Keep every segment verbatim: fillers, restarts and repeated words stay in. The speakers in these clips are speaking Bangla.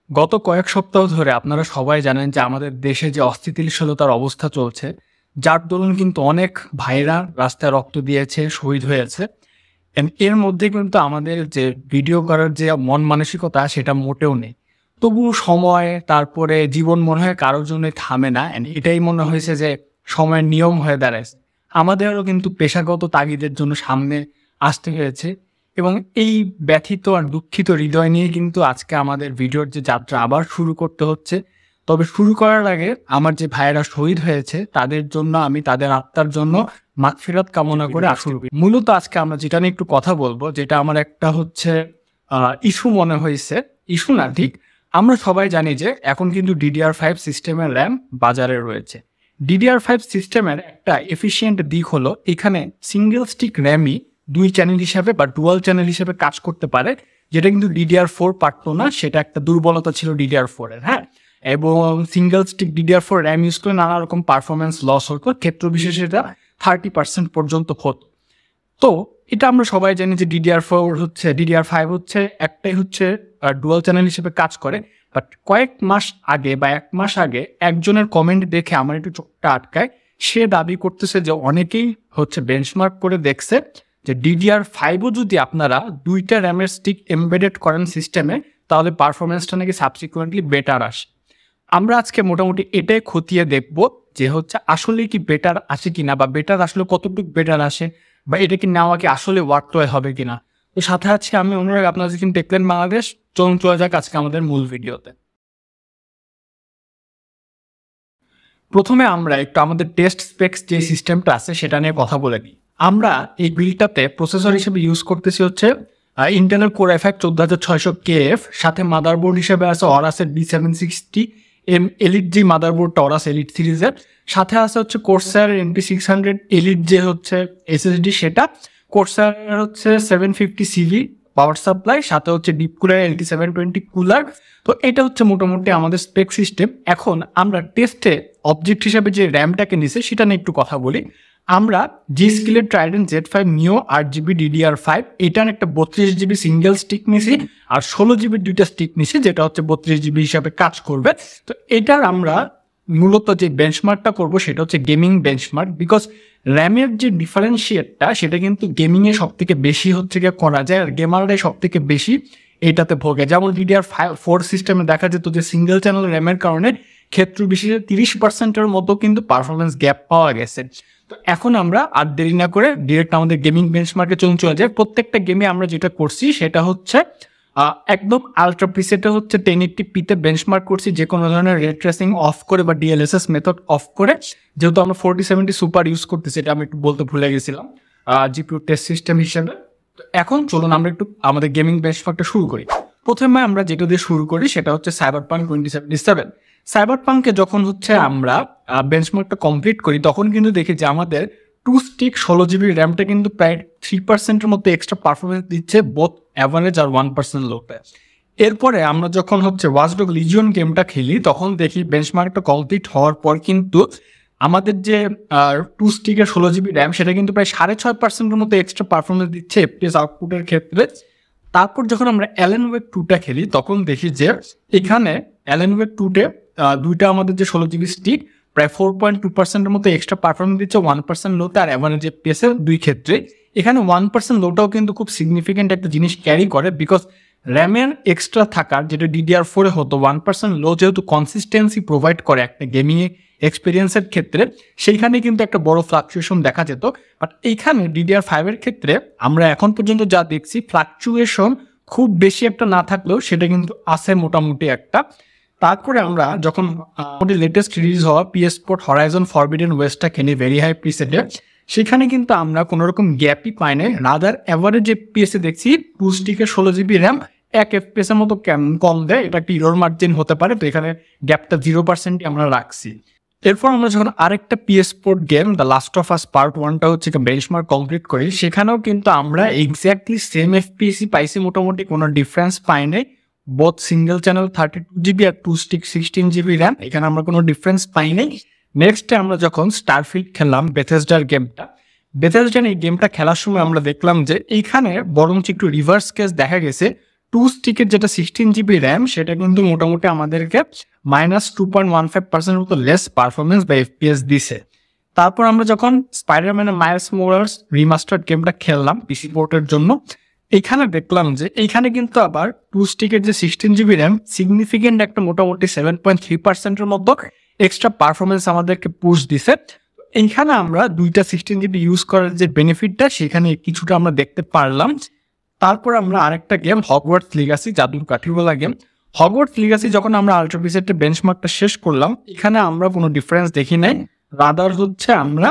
গত কয়েক সপ্তাহ ধরে আপনারা সবাই জানেন যে আমাদের দেশে যে অস্থিতিশীলতার অবস্থা চলছে, যার দরুন কিন্তু অনেক ভাইরা রাস্তায় রক্ত দিয়েছে, শহীদ হয়েছে। এন এর মধ্যে কিন্তু আমাদের যে ভিডিও করার যে মন মানসিকতা সেটা মোটেও নেই। তবুও সময় তারপরে জীবন মনে হয় কারোর জন্যই থামে না। অ্যান্ড এটাই মনে হয়েছে যে সময়ের নিয়ম হয়ে দাঁড়াইছে। আমাদেরও কিন্তু পেশাগত তাগিদের জন্য সামনে আসতে হয়েছে এবং এই ব্যথিত আর দুঃখিত হৃদয় নিয়ে কিন্তু আজকে আমাদের ভিডিওর যে যাত্রা আবার শুরু করতে হচ্ছে। তবে শুরু করার আগে আমার যে ভাইয়েরা শহীদ হয়েছে তাদের জন্য আমি তাদের আত্মার জন্য মাগফিরাত কামনা করে শুরু করি। মূলত আজকে আমরা যেটা নিয়ে একটু কথা বলবো, যেটা আমার একটা হচ্ছে আহ ইস্যু মনে হয়েছে, ইস্যু না ঠিক, আমরা সবাই জানি যে এখন কিন্তু ডিডিআর ফাইভ সিস্টেমের র্যাম বাজারে রয়েছে। ডিডিআর ফাইভ সিস্টেমের একটা এফিসিয়েন্ট দিক হলো এখানে সিঙ্গেল স্টিক র্যামই দুই চ্যানেল হিসাবে বা ডুয়াল চ্যানেল হিসেবে কাজ করতে পারে, যেটা কিন্তু ডিডিআর ফোর পারতো না। সেটা একটা দুর্বলতা ছিল ডিডিআর ফোর এর। হ্যাঁ, এবং single stick DDR four RAM use করে নানা রকম পারফরমেন্স লস হতো, ক্ষেত্র বিশেষে এটা থার্টি পার্সেন্ট পর্যন্ত হতো। তো এটা আমরা সবাই জানি যে ডিডিআর ফোর হচ্ছে ডিডিআর ফাইভ হচ্ছে একটাই হচ্ছে ডুয়াল চ্যানেল হিসেবে কাজ করে। বাট কয়েক মাস আগে বা এক মাস আগে একজনের কমেন্ট দেখে আমার একটু চোখটা আটকায়। সে দাবি করতেছে যে অনেকেই হচ্ছে বেঞ্চমার্ক করে দেখছে যে ডিডিআর ফাইভও যদি আপনারা দুইটা র্যামের স্টিক এমবেডেড করেন সিস্টেমে, তাহলে পারফরমেন্সটা নাকি সাবসিকুয়েন্টলি বেটার আসে। আমরা আজকে মোটামুটি এটাই খতিয়ে দেখব যে হচ্ছে আসলে কি বেটার আসে কিনা, বা বেটার আসলে কতটুকু বেটার আসে, বা এটা কি নেওয়া কি আসলে ওয়ার্থওয়াল হবে কিনা। তো সাথে আছে আমি অনুরাগ, আপনারা কিন্তু দেখলেন বাংলাদেশ। চলুন চলে যাক আজকে আমাদের মূল ভিডিওতে। প্রথমে আমরা একটু আমাদের টেস্ট স্পেক্স যে সিস্টেমটা আছে সেটা নিয়ে কথা বলে নিই। আমরা এই বিলটাতে প্রসেসর হিসেবে ইউজ করতেছি হচ্ছে ইন্টেলের কোর আই ফাইভ চোদ্দ হাজার ছয়শো কে এফ, সাথে মাদারবোর্ড হিসেবে আছে অরাসের D seven sixty M elite, যে মাদারবোর্ডটা অরাস এলিট সিরিজের। সাথে আছে হচ্ছে Corsair NP six hundred elite যে হচ্ছে এসএসডি, সেটা কোর্সার হচ্ছে seven fifty CV power supply, সাথে হচ্ছে deep cooler LT seven twenty cooler. তো এটা হচ্ছে মোটামুটি আমাদের স্পেক সিস্টেম। এখন আমরা টেস্টে অবজেক্ট হিসাবে যে র্যামটাকে নিছে সেটা নিয়ে একটু কথা বলি। আমরা জি স্কিলের ট্রাইডেন্ট জেড ফাইভ নিও আট জিবি ডিডিআর ফাইভ, এটার একটা বত্রিশ জিবি সিঙ্গেল স্টিক নিছি, আর ষোলো জিবির দুইটা স্টিক নিছি, যেটা হচ্ছে বত্রিশ জিবি হিসাবে কাজ করবে। তো এটার আমরা মূলত যে বেঞ্চমার্কটা করবো সেটা হচ্ছে গেমিং বেঞ্চমার্ক, বিকজ র্যামের যে ডিফারেন্সিয়েটটা সেটা কিন্তু গেমিংয়ে সব থেকে বেশি হচ্ছে গিয়ে করা যায়, আর গেমাররাই সব থেকে বেশি এটাতে ভোগে। যেমন ডিডিআর ফাইভ ফোর সিস্টেমে দেখা যেত যে সিঙ্গেল চ্যানেল র্যামের কারণে ক্ষেত্র বিশেষে তিরিশ পার্সেন্টের মতো কিন্তু পারফরমেন্স গ্যাপ পাওয়া গেছে। তো এখন আমরা আর দেরি না করে ডিরেক্ট আমাদের গেমিং বেঞ্চমার্কে চলুন চলে যায়। প্রত্যেকটা গেমে আমরা যেটা করছি সেটা হচ্ছে একদম আলট্রা প্রিসেটে হচ্ছে টেন এইটটি পিতে বেঞ্চমার্ক করছি, যে কোনো ধরনের রে ট্রেসিং অফ করে বা ডিএলএসএস মেথড অফ করে। যেহেতু আমরা ফোরটি সেভেন্টি সুপার ইউজ করতেছি, এটা আমি একটু বলতে ভুলে গেছিলাম জিপিইউ টেস্ট সিস্টেম হিসেবে। এখন চলুন আমরা একটু আমাদের গেমিং বেঞ্চমার্কটা শুরু করি। প্রথমে আমরা যেটা দিয়ে শুরু করি সেটা হচ্ছে সাইবারপাঙ্ক টোয়েন্টি সেভেন্টি সেভেন। সাইবারপাঙ্কে যখন হচ্ছে আমরা বেঞ্চমার্কটা কমপ্লিট করি তখন কিন্তু দেখি যে আমাদের টু স্টিক ষোলো জিবি র্যামটা কিন্তু প্রায় থ্রি পার্সেন্টের মতো এক্সট্রা পারফরমেন্স দিচ্ছে বোথ অ্যাভারেজ আর ওয়ান পার্সেন্ট লোতে। এরপরে আমরা যখন হচ্ছে ওয়াচ ডগ লিজিয়ন গেমটা খেলি তখন দেখি বেঞ্চমার্কটা কমপ্লিট হওয়ার পর কিন্তু আমাদের যে টু স্টিকের ষোলো জিবি র্যাম সেটা কিন্তু প্রায় সাড়ে ছয় পার্সেন্টের মতো এক্সট্রা পারফরমেন্স দিচ্ছে এফপিএস আউটপুটের ক্ষেত্রে। তারপর যখন আমরা অ্যালেন ওয়েক টুটা খেলি তখন দেখি যে এখানে অ্যালেন ওয়েক টুটে দুইটা আমাদের যে ষোলো জিবি স্টিক প্রায় ফোর পয়েন্ট টু পার্সেন্টের মতো এক্সট্রা পারফরমেন্স দিচ্ছে ওয়ান পার্সেন্ট লোতে আর এভারেজ এফপিএসের দুই ক্ষেত্রে। এখানে ওয়ান পার্সেন্ট লোটাও কিন্তু খুব সিগনিফিকেন্ট একটা জিনিস ক্যারি করে, বিকজ র্যামের এক্সট্রা থাকার যেটা ডিডিআর ফোরে হতো ওয়ান পার্সেন্ট লো, যেহেতু কনসিস্টেন্সি প্রোভাইড করে একটা গেমিং এক্সপিরিয়েন্সের ক্ষেত্রে, সেইখানে কিন্তু একটা বড় ফ্লাকচুয়েশন দেখা যেত। বাট এইখানে ডিডিআর ফাইভের ক্ষেত্রে আমরা এখন পর্যন্ত যা দেখছি ফ্লাকচুয়েশন খুব বেশি একটা না থাকলেও সেটা কিন্তু আছে মোটামুটি একটা। তারপরে আমরা যখন লেটেস্ট রিলিজ হওয়া পিএস পোর্ট হরাইজন ফরবিডেন ওয়েস্টটা খেলি ভেরি হাই প্রিসেটে, সেখানে কিন্তু আমরা কোনো রকম গ্যাপই পাই নাই। রাদার অ্যাভারেজ এফপিএসে দেখছি টু স্টিকের ষোলো জিবি র্যাম এক এফপিএস এর মতো কম দেয়, এটা একটা ইরোর মার্জিন হতে পারে। তো এখানে গ্যাপটা জিরো পার্সেন্টই আমরা রাখছি। এরপর আমরা যখন আরেকটা PS port game the last of us part ওয়ানটা হচ্ছে বেঞ্চমার্ক কমপ্লিট করি, সেখানেও কিন্তু আমরা এক্স্যাক্টলি সেম এফপিএসই পাইছি, মোটামুটি কোনো ডিফারেন্স পাই নাই। Both single channel thirty two GB আর two stick sixteen GB RAM, এখানে আমরা কোনো ডিফারেন্স পাই নাই। নেক্সটে আমরা যখন স্টারফিল্ড খেললাম বেথেসডার গেমটা, বেথেসডার এই গেমটা খেলার সময় আমরা দেখলাম যে এইখানে বরঞ্চ একটু রিভার্স কেস দেখা গেছে। টু স্টিকের যেটা সিক্সটিন জিবি র্যাম সেটা কিন্তু মোটামুটি আমাদেরকে minus two point one five percent মতো লেস পারফরমেন্স বা এফপিএস দিছে। তারপর আমরা যখন স্পাইডারম্যানের মাইলস মোরালস রিমাস্টার্ড গেমটা খেললাম পিসি পোর্টের জন্য, এখানে দেখলাম যে এইখানে কিন্তু আবার টু স্টিকের যে সিক্সটিন জিবি র্যাম সিগনিফিকেন্ট একটা মোটামুটি সেভেন পয়েন্ট থ্রি পার্সেন্টের মতো এক্সট্রা পারফরমেন্স আমাদেরকে পুশ দিছে। এইখানে আমরা দুইটা সিক্সটিন জিবি ইউজ করার যে বেনিফিটটা সেখানে কিছুটা আমরা দেখতে পারলাম। তারপর আমরা আরেকটা গেম হগওয়ার্টস লিগাসি, জাদুর কাঠিওয়ালা গেম, হগওয়ার্টস লিগাসি যখন আমরা আল্ট্রা পিসেটের বেঞ্চমার্কটা শেষ করলাম, এখানে আমরা কোনো ডিফারেন্স দেখি নাই। রাদার হচ্ছে আমরা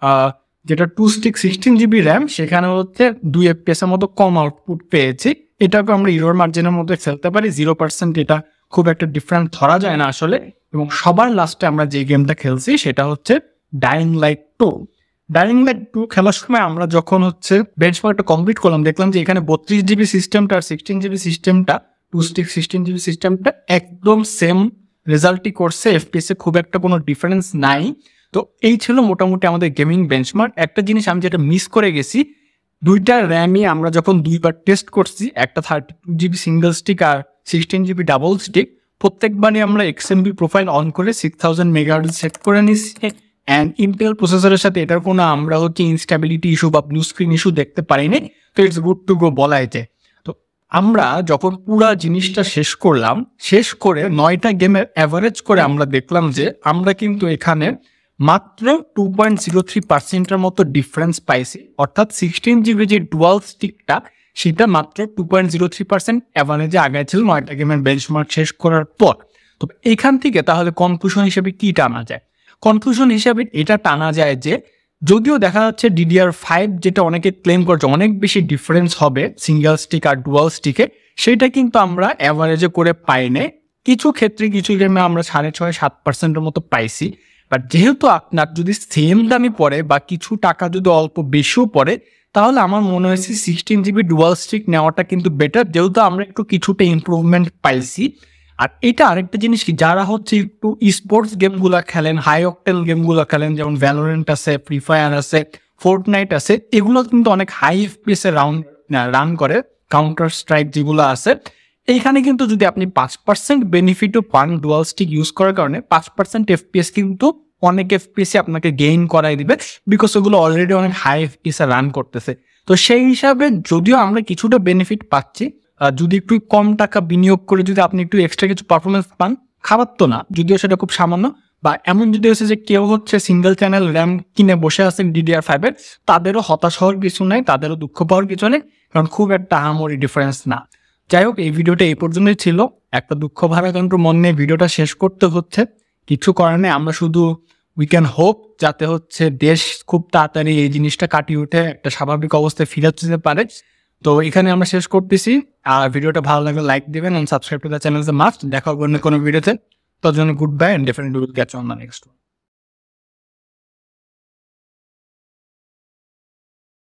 যেটা two stick sixteen GB RAM সেখানে হচ্ছে দুই এফপিএস এর মতো কম আউটপুট পেয়েছি। এটাকে আমরা ইরোর মার্জিনের মধ্যে ফেলতে পারি, জিরো পার্সেন্ট এটা খুব একটা ডিফারেন্স ধরা যায় না আসলে। এবং সবার লাস্টে আমরা যে গেমটা খেলছি সেটা হচ্ছে dying light two. Dying light two খেলার সময় আমরা যখন হচ্ছে বেঞ্চমার্কটা কমপ্লিট করলাম, দেখলাম যে এখানে বত্রিশ জিবি সিস্টেমটা আর সিক্সটিন জিবি সিস্টেমটা, টু স্টিক সিক্সটিন জিবি সিস্টেমটা একদম সেম রেজাল্টই করছে, এফপিএস এ খুব একটা কোনো ডিফারেন্স নাই। তো এই ছিল মোটামুটি আমাদের গেমিং বেঞ্চমার্ক। একটা জিনিস আমি যেটা মিস করে গেছি, দুইটা র্যামই আমরা যখন দুইবার টেস্ট করছি, একটা thirty two GB single stick আর সিক্সটিন জিবি ডাবল স্টিক, প্রত্যেকবারই আমরা এক্সএমবি প্রোফাইল অন করে সিক্স থাউজেন্ড মেগাহার্টজ সেট করে নিচ্ছি। অ্যান্ড ইন্টেল প্রসেসরের সাথে এটার কোনো আমরা হচ্ছে ইনস্ট্যাবিলিটি ইস্যু বা ব্লু স্ক্রিন ইস্যু দেখতে পারিনি। তো ইটস গুড টু গো বলাই যায়। তো আমরা যখন পুরা জিনিসটা শেষ করলাম, শেষ করে নয়টা গেমের অ্যাভারেজ করে আমরা দেখলাম যে আমরা কিন্তু এখানে মাত্র টু পয়েন্ট জিরো থ্রি পার্সেন্টের মতো ডিফারেন্স পাইছি। অর্থাৎ সিক্সটিন জিবি যে ডুয়াল স্টিকটা সেটা মাত্র two point zero three percent অ্যাভারেজে আগে ছিল নয়টা গেমের বেঞ্চমার্ক শেষ করার পর। তো এখান থেকে তাহলে কনক্লুশন হিসেবে কি টানা যায়? কনক্লুশন হিসেবে এটা টানা যায় যে যদিও দেখা যাচ্ছে ডিডিআর ফাইভ যেটা অনেকে ক্লেম করছে অনেক বেশি ডিফারেন্স হবে সিঙ্গেল স্টিক আর ডুয়াল স্টিকে, সেটা কিন্তু আমরা অ্যাভারেজে করে পাইনি। কিছু ক্ষেত্রে কিছু গেমে আমরা সাড়ে ছয় সাত পার্সেন্টের মতো পাইছি। বাট যেহেতু আপনার যদি সেম দামি পড়ে বা কিছু টাকা যদি অল্প বেশিও পড়ে, তাহলে আমার মনে হয়েছে সিক্সটিন জিবি ডুয়াল স্টিক নেওয়াটা কিন্তু বেটার, যেহেতু আমরা একটু কিছুটা ইম্প্রুভমেন্ট পাইছি। আর এটা আরেকটা জিনিস কি, যারা হচ্ছে একটু স্পোর্টস গেমগুলো খেলেন, হাই অকটেন গেমগুলো খেলেন, যেমন ভ্যালোরেন্ট আছে, ফ্রি ফায়ার আছে, ফোর্টনাইট আছে, এগুলো কিন্তু অনেক high FPS around run করে, কাউন্টার স্ট্রাইক যেগুলো আছে। এইখানে কিন্তু যদি আপনি পাঁচ পার্সেন্ট বেনিফিটও পান ডুয়াল স্টিক ইউজ করার কারণে, পাঁচ পার্সেন্ট এফপিএস কিন্তু অনেক এফপিএস আপনাকে গেইন করাই দিবে, বিকজ ওগুলো অলরেডি অনেক হাই এফপিএস এ রান করতেছে। তো সেই হিসাবে যদিও আমরা কিছুটা বেনিফিট পাচ্ছি, যদি একটু কম টাকা বিনিয়োগ করে যদি আপনি একটু এক্সট্রা কিছু পারফরমেন্স পান, খারাপ তো না, যদিও সেটা খুব সামান্য। বা এমন যদি হচ্ছে যে কেউ হচ্ছে সিঙ্গেল চ্যানেল র্যাম কিনে বসে আছেন ডিডিআর ফাইভ এর, তাদেরও হতাশ হওয়ার কিছু নাই, তাদেরও দুঃখ পাওয়ার কিছু নেই, কারণ খুব একটা আহামরি ডিফারেন্স না। যাই হোক, এই ভিডিওটা এই পর্যন্তই ছিল। একটা দুঃখ ভারাক্রান্ত মন নিয়ে ভিডিওটা শেষ করতে হচ্ছে, কিছু করার নেই। আমরা শুধু উই ক্যান হোপ যাতে হচ্ছে দেশ খুব তাড়াতাড়ি এই জিনিসটা কাটিয়ে উঠে একটা স্বাভাবিক অবস্থায় ফিরে যেতে পারে। তো এখানে আমরা শেষ করতেছি। আর ভিডিওটা ভালো লাগলে লাইক দিবেন and subscribe to the channel must. দেখা হবে অন্য কোনো ভিডিওতে। তোর জন্য good bye and definitely will catch on the next one.